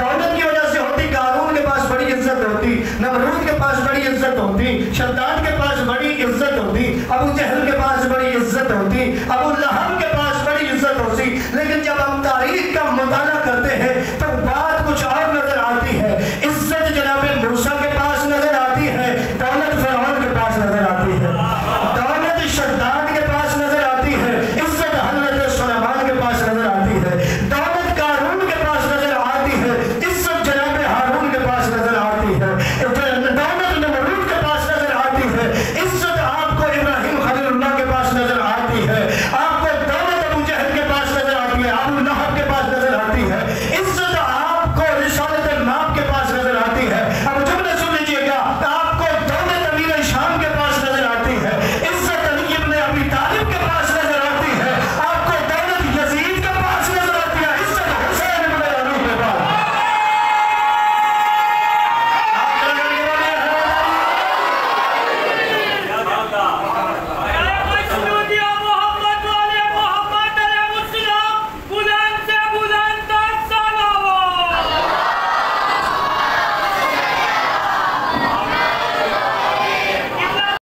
दौलत की वजह से होती। कारून के पास बड़ी इज्जत होती, नमरूद के पास बड़ी इज्जत होती, शद्दाद के पास बड़ी इज्जत होती, अबू जहल के पास बड़ी इज्जत होती, अबू लहब के पास बड़ी इज्जत होती, लेकिन